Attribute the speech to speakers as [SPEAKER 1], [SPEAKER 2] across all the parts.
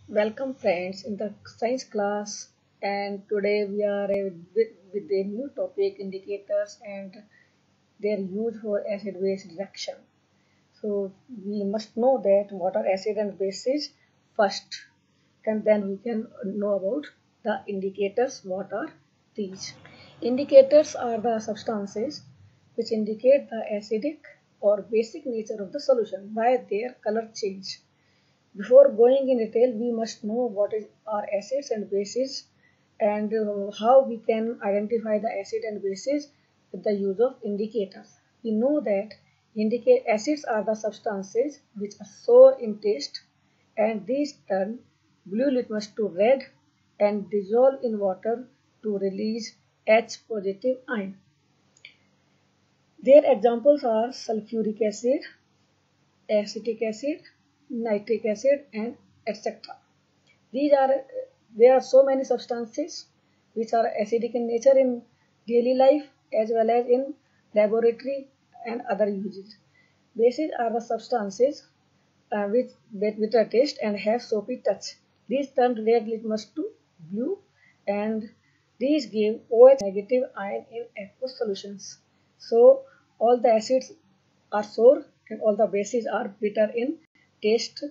[SPEAKER 1] Welcome friends in the science class, and today we are with a new topic, indicators and their use for acid base reaction. So we must know that what are acid and bases first, and then we can know about the indicators. What are these? Indicators are the substances which indicate the acidic or basic nature of the solution by their color change. Before going in detail, we must know what are acids and bases and how we can identify the acid and bases with the use of indicators. We know that acids are the substances which are sour in taste, and these turn blue litmus to red and dissolve in water to release H positive ion. Their examples are sulfuric acid, acetic acid, nitric acid, and etc. These are There are so many substances which are acidic in nature in daily life as well as in laboratory and other uses. Bases are the substances with a taste and have soapy touch. These turn red litmus to blue, and these give OH negative ion in aqueous solutions. So all the acids are sour and all the bases are bitter in taste.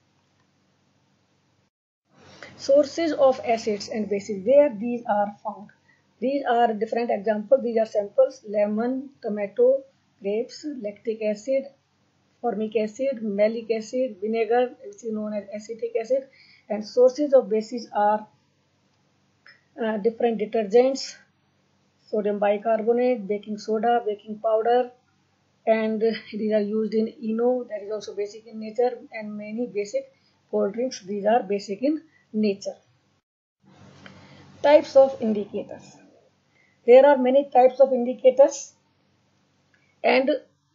[SPEAKER 1] Sources of acids and bases, where these are found. These are different examples. These are samples: lemon, tomato, grapes, lactic acid, formic acid, malic acid, vinegar, which is known as acetic acid. And sources of bases are different detergents, sodium bicarbonate, baking soda, baking powder, and these are used in ENO, that is also basic in nature, and many basic cold drinks. These are basic in nature. Types of indicators. There are many types of indicators, and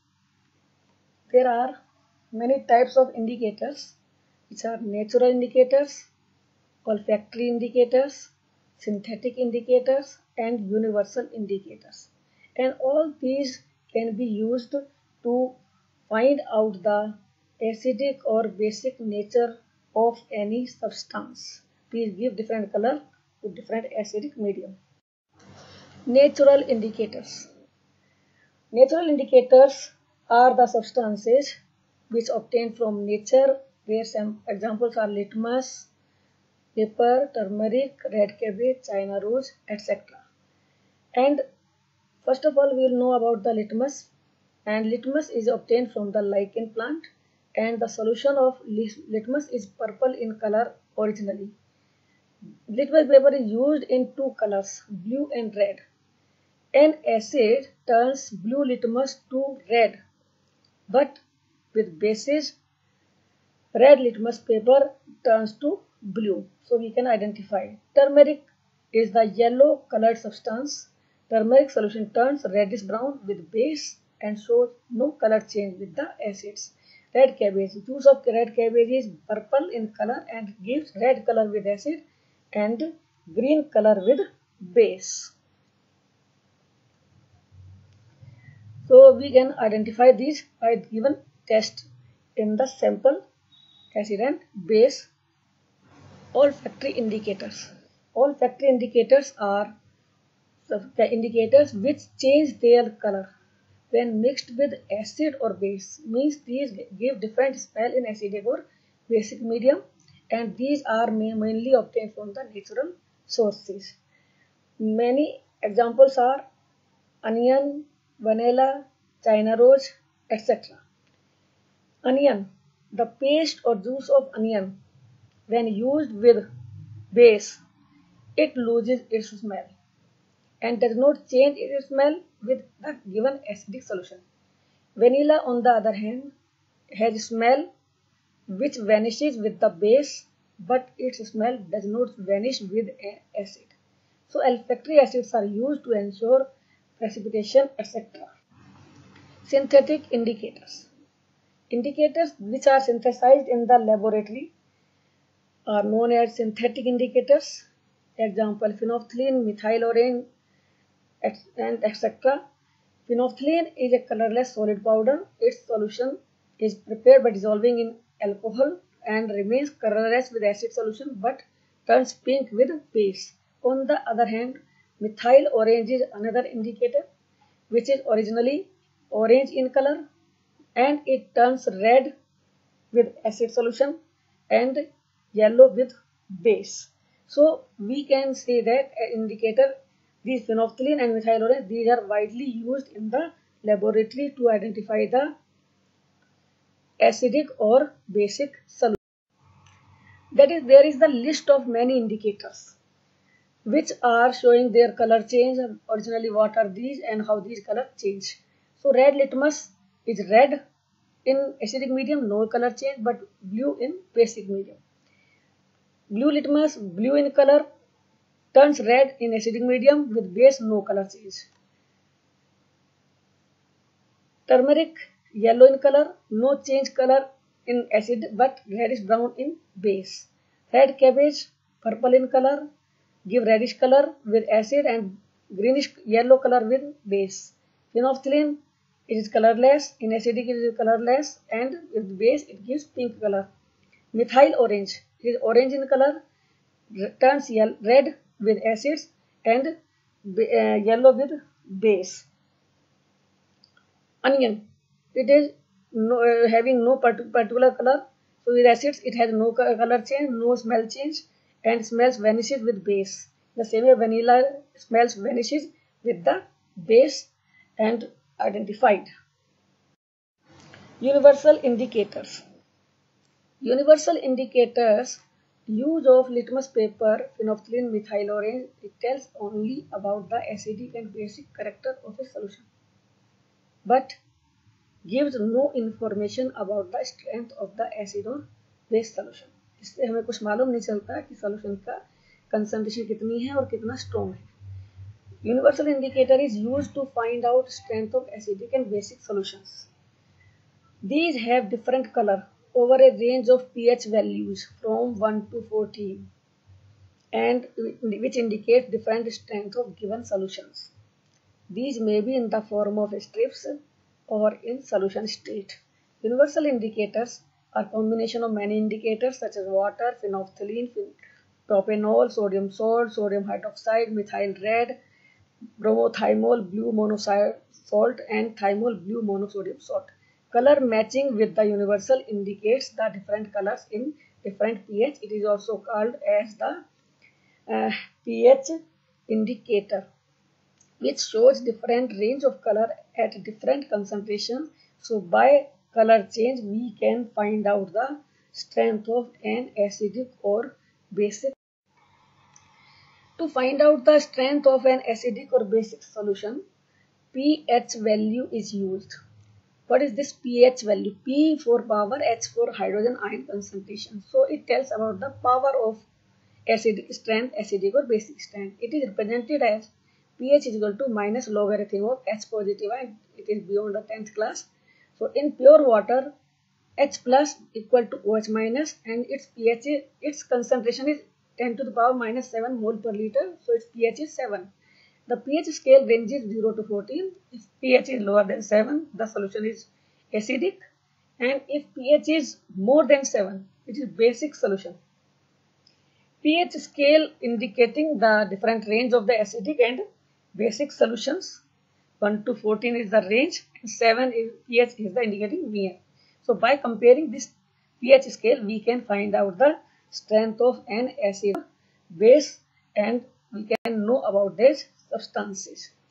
[SPEAKER 1] there are many types of indicators which are natural indicators, olfactory indicators, synthetic indicators, and universal indicators. And all these can be used to find out the acidic or basic nature of any substance. These give different color to different acidic medium. Natural indicators. Natural indicators are the substances which obtained from nature, where some examples are litmus, pepper, turmeric, red cabbage, China rose, etc. And first of all, we will know about the litmus. And litmus is obtained from the lichen plant, and the solution of litmus is purple in color originally. Litmus paper is used in two colors, blue and red. An acid turns blue litmus to red, but with bases, red litmus paper turns to blue. So we can identify. Turmeric is the yellow colored substance. Turmeric solution turns reddish brown with base and shows no color change with the acids. Red cabbage. Juice of red cabbage is purple in color and gives red color with acid and green color with base. So we can identify these by given test in the sample acid and base. Olfactory indicators. Olfactory indicators are the indicators which change their color when mixed with acid or base. Means these give different smell in acidic or basic medium, and these are mainly obtained from the natural sources. Many examples are onion, vanilla, China rose, etc. Onion. The paste or juice of onion, when used with base, it loses its smell and does not change its smell with the given acidic solution. Vanilla, on the other hand, has smell which vanishes with the base, but its smell does not vanish with an acid. So olfactory acids are used to ensure precipitation, etc. Synthetic indicators. Indicators which are synthesized in the laboratory are known as synthetic indicators. Example: phenolphthalein, methyl orange, and etc. Phenolphthalein is a colorless solid powder. Its solution is prepared by dissolving in alcohol and remains colorless with acid solution but turns pink with base. On the other hand, methyl orange is another indicator which is originally orange in color and it turns red with acid solution and yellow with base. So we can say that indicator, these phenolphthalein and methyl orange, these are widely used in the laboratory to identify the acidic or basic solution. That is, there is the list of many indicators which are showing their color change. Originally, what are these and how these color change. So red litmus is red in acidic medium, no color change, but blue in basic medium. Blue litmus, blue in color, turns red in acidic medium, with base no color change. Turmeric, yellow in color, no change color in acid but reddish brown in base. Red cabbage, purple in color, give reddish color with acid and greenish yellow color with base. Phenolphthalein, it is colorless, in acidic it is colorless, and with base it gives pink color. Methyl orange, it is orange in color, turns red with acids and yellow with base. Onion, it is having no particular color, so with acids it has no color change, no smell change, and smells vanishes with base. The same way vanilla smells vanishes with the base and identified. Universal indicators. Universal indicators, use of litmus paper, phenolphthalein, methyl orange, it tells only about the acidic and basic character of a solution, but gives no information about the strength of the acid or base solution. इससे हमें कुछ मालूम नहीं चलता कि solution का concentration कितनी है और कितना strong है. Universal indicator is used to find out strength of acidic and basic solutions. These have different color over a range of pH values from 1 to 14 and which indicates different strength of given solutions. These may be in the form of strips or in solution state. Universal indicators are combination of many indicators such as water, phenolphthalein, propanol, sodium salt, sodium hydroxide, methyl red, bromothymol, blue monosalt, and thymol, blue monosodium salt. Color matching with the universal indicates the different colors in different pH. It is also called as the pH indicator, which shows different range of color at different concentrations. So by color change, we can find out the strength of an acidic or basic. To find out the strength of an acidic or basic solution, pH value is used. What is this pH value? P for power, H for hydrogen ion concentration. So it tells about the power of acidic strength, acidic or basic strength. It is represented as pH is equal to minus logarithm of H positive, and it is beyond the 10th class. So in pure water, H plus equal to OH minus, and its pH, its concentration is 10 to the power minus 7 mole per liter. So its pH is 7. The pH scale ranges 0 to 14. If pH is lower than 7, the solution is acidic, and if pH is more than 7, it is basic solution. pH scale indicating the different range of the acidic and basic solutions. 1 to 14 is the range, and 7 is pH is the indicating mean. So by comparing this pH scale, we can find out the strength of an acid, base, and we can know about these substances.